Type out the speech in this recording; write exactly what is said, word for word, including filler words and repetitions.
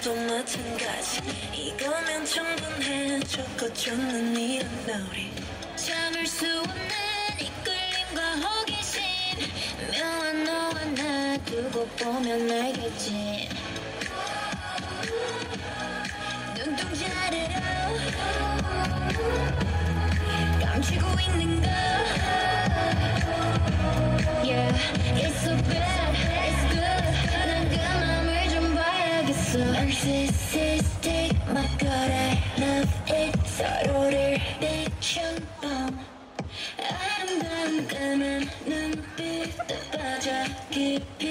너도 마찬가지. 이거면 충분해. 적어줬는 이런 놀이. 참을 수 없는 이끌림과 호기심. 묘한 너와 나 두고 보면 알겠지. 눈동자를 감추고 있는 거. Yeah, it's so bad, it's good. 난 그 맘을 좀 봐야겠어. Narcissistic, my God, I love it. 서로를 비춘 밤. 아름다운 까만 눈빛 빠져 깊이